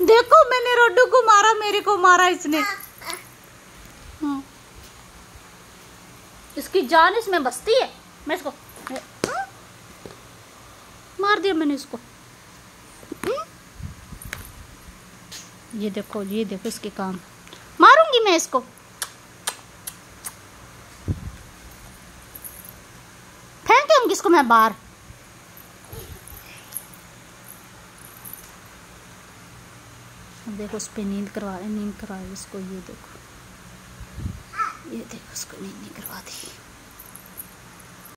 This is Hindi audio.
देखो मैंने रोडू को मारा, मेरे को मारा इसने। इसकी जान इसमें बसती है। मैं इसको मार दिया मैंने इसको। ये देखो इसके काम। मारूंगी मैं इसको। फेंक दूंगी इसको मैं बाहर। देखो उस पे नींद करवा इसको। ये देखो उसको नींद नहीं करवा दी।